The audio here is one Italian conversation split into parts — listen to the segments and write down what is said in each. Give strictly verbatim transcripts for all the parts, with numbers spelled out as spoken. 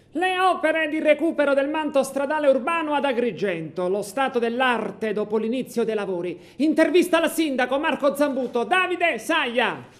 Le opere di recupero del manto stradale urbano ad Agrigento, lo stato dell'arte dopo l'inizio dei lavori. Intervista al sindaco Marco Zambuto, Davide Saia.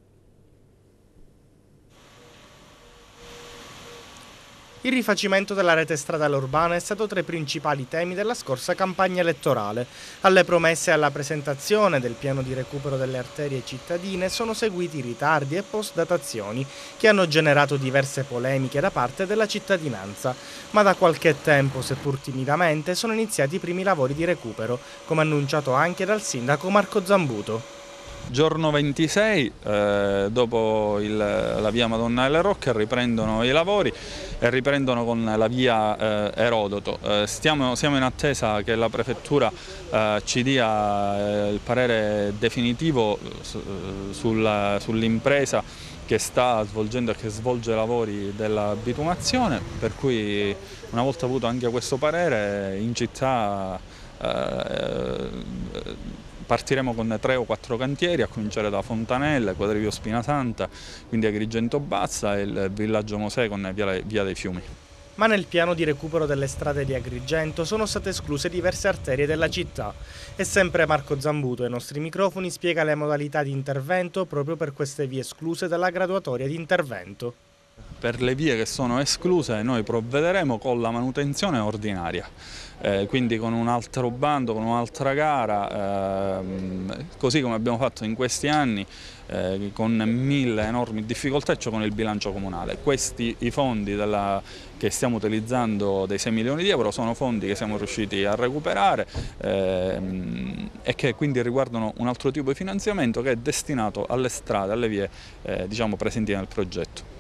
Il rifacimento della rete stradale urbana è stato tra i principali temi della scorsa campagna elettorale. Alle promesse e alla presentazione del piano di recupero delle arterie cittadine sono seguiti ritardi e post-datazioni che hanno generato diverse polemiche da parte della cittadinanza. Ma da qualche tempo, seppur timidamente, sono iniziati i primi lavori di recupero, come annunciato anche dal sindaco Marco Zambuto. Giorno ventisei, eh, dopo il, la via Madonna delle Rocche, riprendono i lavori e riprendono con la via eh, Erodoto. Eh, stiamo, siamo in attesa che la prefettura eh, ci dia eh, il parere definitivo su, sulla, sull'impresa che sta svolgendo e che svolge i lavori della bitumazione, per cui una volta avuto anche questo parere in città eh, partiremo con tre o quattro cantieri, a cominciare da Fontanelle, Quadrivio Spinasanta, quindi Agrigento Bassa e il Villaggio Mosè con via, via dei Fiumi. Ma nel piano di recupero delle strade di Agrigento sono state escluse diverse arterie della città. E sempre Marco Zambuto ai nostri microfoni spiega le modalità di intervento proprio per queste vie escluse dalla graduatoria di intervento. Per le vie che sono escluse noi provvederemo con la manutenzione ordinaria, eh, quindi con un altro bando, con un'altra gara, eh, così come abbiamo fatto in questi anni, eh, con mille enormi difficoltà, cioè con il bilancio comunale. Questi i fondi della, che stiamo utilizzando dei sei milioni di euro sono fondi che siamo riusciti a recuperare ehm, e che quindi riguardano un altro tipo di finanziamento che è destinato alle strade, alle vie eh, diciamo presenti nel progetto.